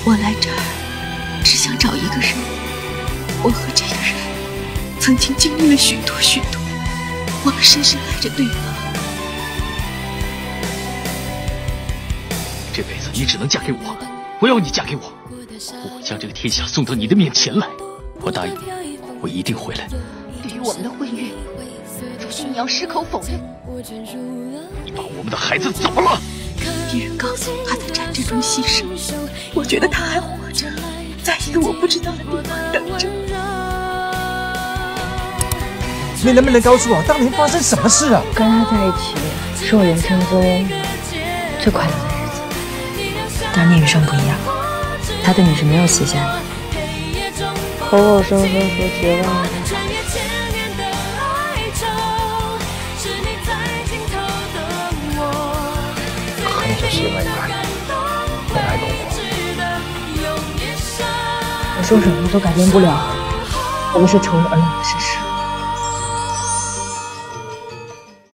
我来这儿只想找一个人，我和这个人曾经经历了许多，我们深深爱着对方。 这辈子你只能嫁给我，我要你嫁给我，我将这个天下送到你的面前来。我答应你，我一定回来。 对于我们的婚约，如今你要矢口否认。 你把我们的孩子怎么了？ 敌人告诉我他在战争中牺牲，我觉得他还活着，在一个我不知道的地方等着。 你能不能告诉我当年发生什么事啊？ 跟他在一起是我人生中最快乐的日子，但你与生不一样，他对你是没有期限的，口口声声说绝望的。 可你就是因为爱，没爱过我。 我说什么都改变不了我们是仇人而已的事实。